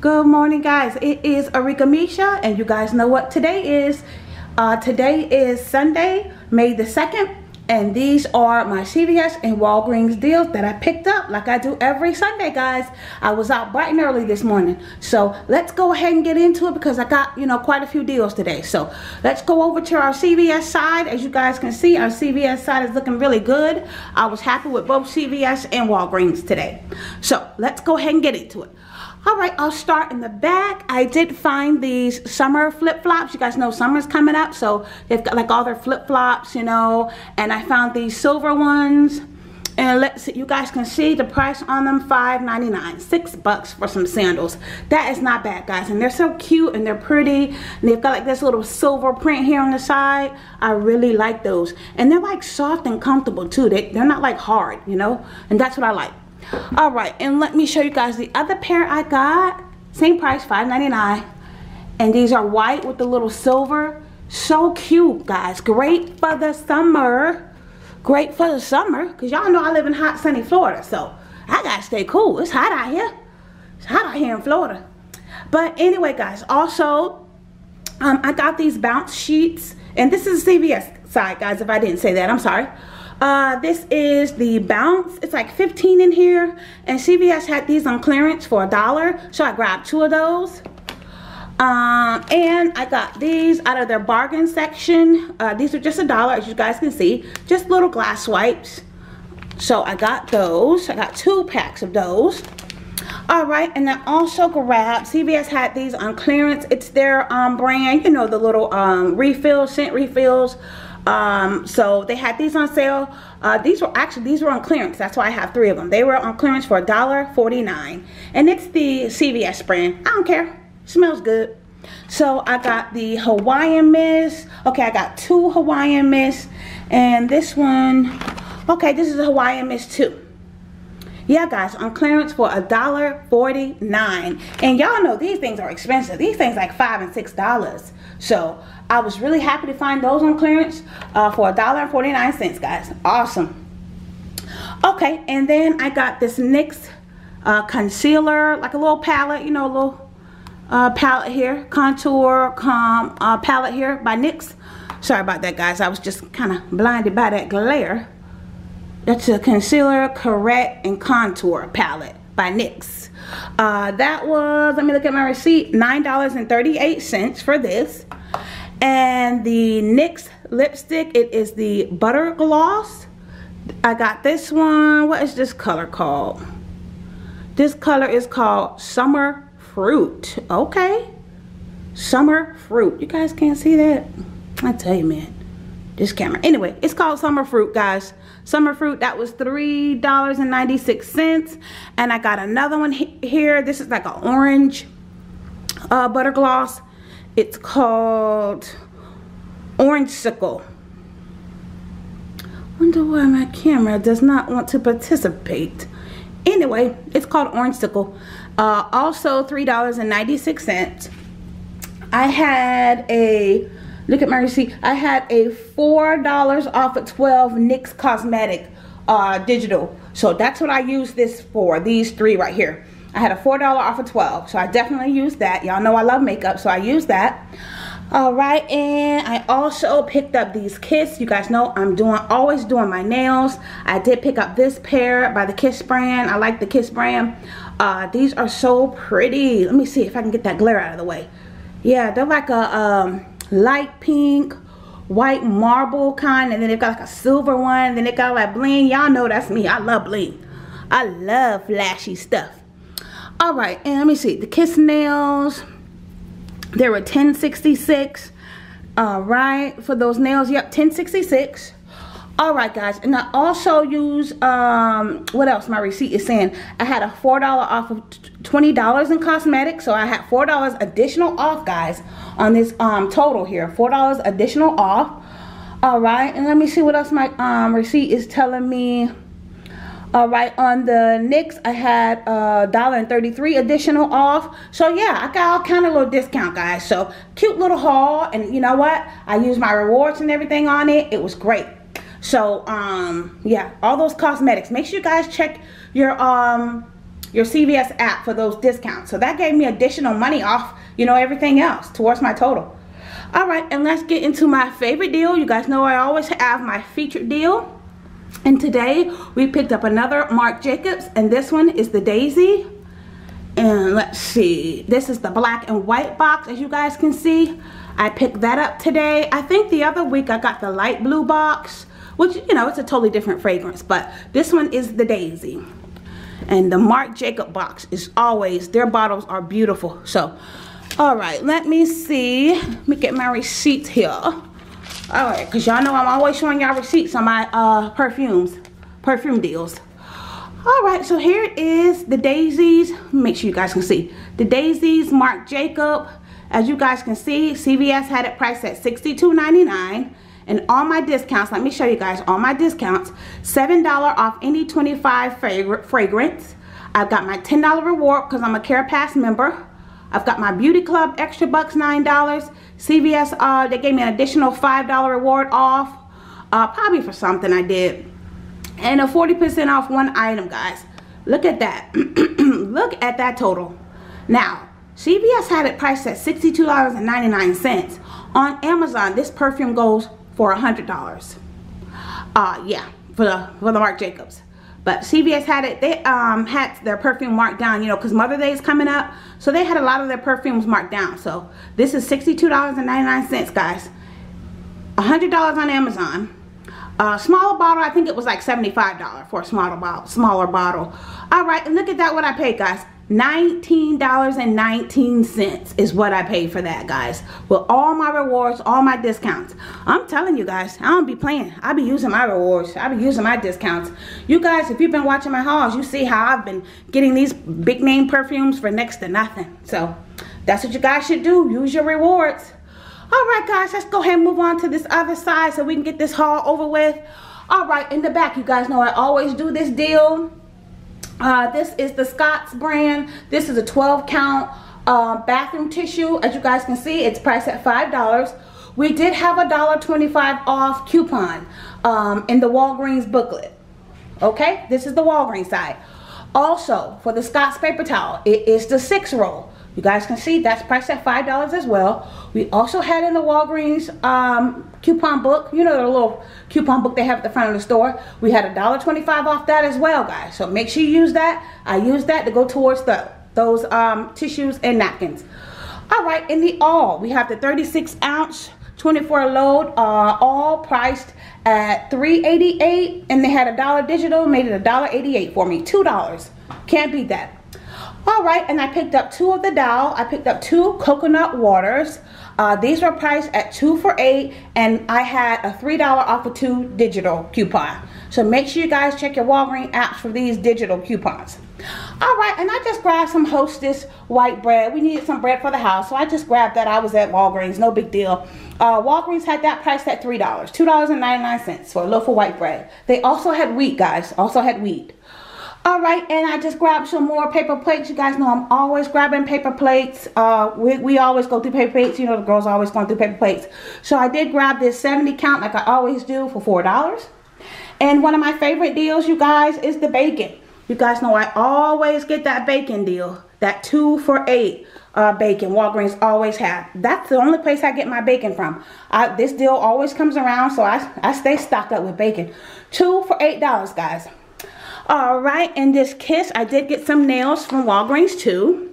Good morning, guys. It is Arickamisha, and you guys know what today is. Today is Sunday, May the 2nd, and these are my CVS and Walgreens deals that I picked up like I do every Sunday, guys. I was out bright and early this morning, so let's go ahead and get into it because I got, quite a few deals today. So let's go over to our CVS side. As you guys can see, our CVS side is looking really good. I was happy with both CVS and Walgreens today. So let's go ahead and get into it. All right, I'll start in the back. I did find these summer flip-flops. You guys know summer's coming up, so they've got like all their flip-flops, and I found these silver ones. And let's see, you guys can see the price on them, $5.99, $6 for some sandals. That is not bad, guys, and they're so cute and they're pretty. And they've got like this little silver print here on the side. I really like those, and they're like soft and comfortable too. They're not like hard, and that's what I like. All right, and let me show you guys the other pair I got. Same price, $5.99, and these are white with the little silver. So cute, guys. Great for the summer. Great for the summer, because y'all know I live in hot, sunny Florida, so I gotta stay cool. It's hot out here. It's hot out here in Florida. But anyway, guys, also I got these bounce sheets, and this is the CVS side, guys. If I didn't say that, I'm sorry. This is the bounce. It's like 15 in here, and CVS had these on clearance for $1, so I grabbed 2 of those. And I got these out of their bargain section. These are just $1, as you guys can see, just little glass wipes. So I got those. I got 2 packs of those. All right, and I also grabbed, CVS had these on clearance. It's their brand, the little refills, scent refills. So they had these on sale. These were on clearance. That's why I have 3 of them. They were on clearance for $1.49, and it's the CVS brand. I don't care. Smells good. So I got the Hawaiian Mist. Okay, I got 2 Hawaiian Mists, and this one, okay, this is a Hawaiian Mist too. Yeah, guys, on clearance for $1.49, and y'all know these things are expensive. These things like $5 and $6. So I was really happy to find those on clearance for $1.49, guys. Awesome. Okay, and then I got this NYX concealer, like a little palette, a little palette here, contour palette here by NYX. Sorry about that, guys. I was just kind of blinded by that glare. That's a concealer, correct, and contour palette by NYX. That was, let me look at my receipt, $9.38 for this. And the NYX lipstick, it is the Butter Gloss. I got this one. What is this color called? This color is called Summer Fruit. Okay, Summer Fruit. You guys can't see that? I tell you, man, this camera. Anyway, it's called Summer Fruit, guys. Summer Fruit. That was $3.96, and I got another one here. This is like an orange butter gloss. It's called Orange Sickle. Wonder why my camera does not want to participate. Anyway, it's called Orange Sickle. Also $3.96. I had a, look at my receipt, I had a $4 off of 12 NYX Cosmetic digital. So that's what I used this for, these 3 right here. I had a $4 off of 12, so I definitely used that. Y'all know I love makeup, so I used that. All right, and I also picked up these Kiss. You guys know I'm always doing my nails. I did pick up this pair by the Kiss brand. I like the Kiss brand. These are so pretty. Let me see if I can get that glare out of the way. Yeah, they're like a light pink, white marble kind, and then they've got like a silver one. Then they got like bling. Y'all know that's me. I love bling. I love flashy stuff. All right, and let me see the Kiss nails. They were $10.66. All right, for those nails. Yep, $10.66. All right, guys, and I also use what else? My receipt is saying I had a $4 off of $20 in cosmetics, so I had $4 additional off, guys, on this total here. $4 additional off. All right, and let me see what else my receipt is telling me. All right, on the NYX, I had $1.33 additional off. So yeah, I got all kind of little discount, guys. So cute little haul, and you know what? I used my rewards and everything on it. It was great. So yeah, all those cosmetics. Make sure you guys check your your CVS app for those discounts. So that gave me additional money off, you know, everything else towards my total. All right, and let's get into my favorite deal. You guys know I always have my featured deal. And today we picked up another Marc Jacobs, and this one is the Daisy. And let's see, this is the black and white box, as you guys can see. I picked that up today. I think the other week I got the light blue box, which, you know, it's a totally different fragrance, but this one is the Daisy. And the Marc Jacobs box is always, their bottles are beautiful. So, all right, let me see. Let me get my receipts here. All right, because y'all know I'm always showing y'all receipts on my perfume deals. All right, so here it is, the Daisies. Make sure you guys can see. The Daisies, Marc Jacobs. As you guys can see, CVS had it priced at $62.99. And all my discounts, let me show you guys all my discounts. $7 off any 25 fragrance. I've got my $10 reward because I'm a Care Pass member. I've got my Beauty Club extra bucks, $9. CVS, they gave me an additional $5 reward off. Probably for something I did. And a 40% off one item, guys. Look at that. Look at that total. Now, CVS had it priced at $62.99. On Amazon, this perfume goes for $100. Yeah, for the Marc Jacobs. But CVS had it, they had their perfume marked down, you know, because Mother's Day is coming up. So they had a lot of their perfumes marked down. So this is $62.99, guys. $100 on Amazon. Smaller bottle, I think it was like $75 for a smaller bottle. All right, and look at that, what I paid, guys. $19.19 is what I paid for that, guys, with all my rewards, all my discounts. I'm telling you guys, I don't be playing. I be using my rewards. I be using my discounts. You guys, if you've been watching my hauls, you see how I've been getting these big name perfumes for next to nothing. So that's what you guys should do. Use your rewards. All right, guys, let's go ahead and move on to this other side so we can get this haul over with. All right, in the back, you guys know I always do this deal. This is the Scott's brand. This is a 12 count bathroom tissue. As you guys can see, it's priced at $5. We did have a $1.25 off coupon in the Walgreens booklet. Okay, this is the Walgreens side. Also, for the Scott's paper towel, it is the 6 roll. You guys can see that's priced at $5 as well. We also had in the Walgreens coupon book, you know, the little coupon book they have at the front of the store. We had a $1.25 off that as well, guys. So make sure you use that. I use that to go towards those tissues and napkins. All right, in the all, we have the 36 ounce, 24 load, all priced at $3.88, and they had a $1 digital, made it $1.88 for me. $2. Can't beat that. All right, and I picked up 2 of the Dow. I picked up 2 coconut waters. These were priced at 2 for $8, and I had a $3 off of 2 digital coupon. So make sure you guys check your Walgreens apps for these digital coupons. All right, and I just grabbed some Hostess white bread. We needed some bread for the house, so I just grabbed that. I was at Walgreens, no big deal. Walgreens had that priced at $3, $2.99 for a loaf of white bread. They also had wheat, guys, also had wheat. All right, and I just grabbed some more paper plates. You guys know I'm always grabbing paper plates. We always go through paper plates. You know, the girls always going through paper plates. So I did grab this 70 count like I always do for $4. And one of my favorite deals, you guys, is the bacon. You guys know I always get that bacon deal. That 2 for $8 bacon. Walgreens always have. That's the only place I get my bacon from. This deal always comes around, so I stay stocked up with bacon. 2 for $8, guys. All right, and this Kiss, I did get some nails from Walgreens too.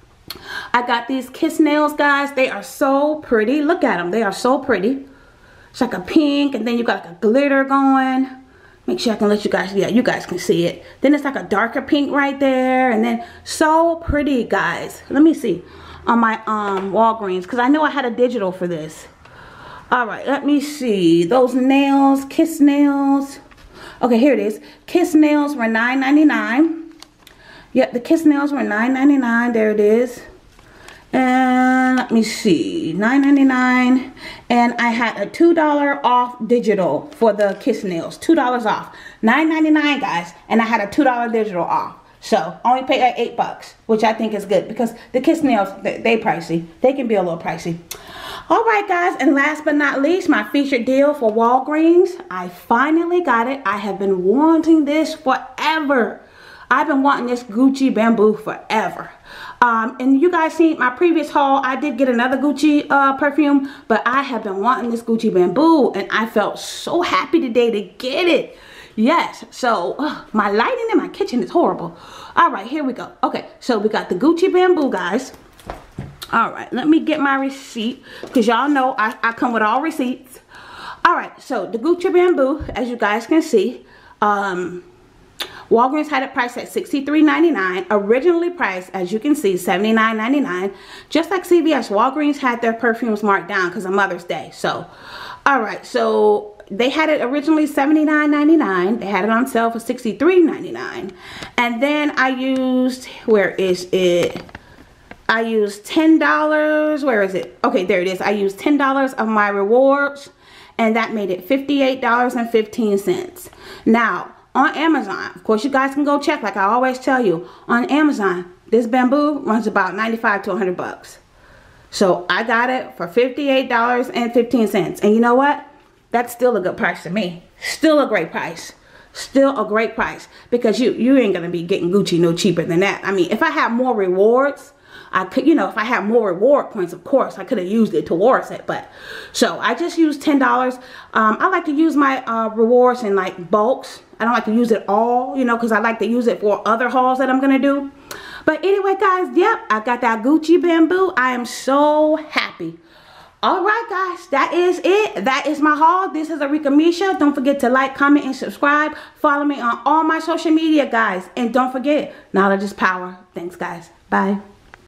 I got these Kiss nails, guys. They are so pretty. Look at them. They are so pretty. It's like a pink, and then you got like a glitter going. Make sure I can let you guys, yeah, you guys can see it. Then it's like a darker pink right there, and then so pretty, guys. Let me see on my Walgreens, because I know I had a digital for this. All right, let me see. Those nails, Kiss nails. Okay, here it is. Kiss nails were $9.99. Yep, the Kiss nails were $9.99. There it is. And let me see, $9.99. And I had a $2 off digital for the Kiss nails. $2 off. $9.99, guys. And I had a $2 digital off. So only paid like $8, which I think is good because the Kiss nails, they pricey. They can be a little pricey. All right, guys, and last but not least, my featured deal for Walgreens. I finally got it. I have been wanting this forever. I've been wanting this Gucci bamboo forever. And you guys seen my previous haul, I did get another Gucci perfume, but I have been wanting this Gucci bamboo, and I felt so happy today to get it. Yes, so my lighting in my kitchen is horrible. All right, here we go. Okay, so we got the Gucci bamboo, guys. All right, let me get my receipt, because y'all know I come with all receipts. All right, so the Gucci bamboo, as you guys can see, Walgreens had it priced at $63.99. Originally priced, as you can see, $79.99. Just like CVS, Walgreens had their perfumes marked down because of Mother's Day. So, all right, so they had it originally $79.99. They had it on sale for $63.99. And then I used, where is it? I used $10. Where is it? Okay, there it is. I used $10 of my rewards, and that made it $58.15. Now, on Amazon, of course, you guys can go check, like I always tell you. On Amazon, this bamboo runs about $95 to $100. So I got it for $58.15. And you know what? That's still a good price to me. Still a great price. Still a great price. Because you ain't going to be getting Gucci no cheaper than that. I mean, if I had more rewards, I could, you know, if I had more reward points, of course, I could have used it towards it. But, so I just used $10. I like to use my rewards in like bulks. I don't like to use it all, you know, because I like to use it for other hauls that I'm going to do. But anyway, guys, yep, I got that Gucci bamboo. I am so happy. All right, guys, that is it. That is my haul. This is Arickamisha. Don't forget to like, comment, and subscribe. Follow me on all my social media, guys. And don't forget, knowledge is power. Thanks, guys. Bye.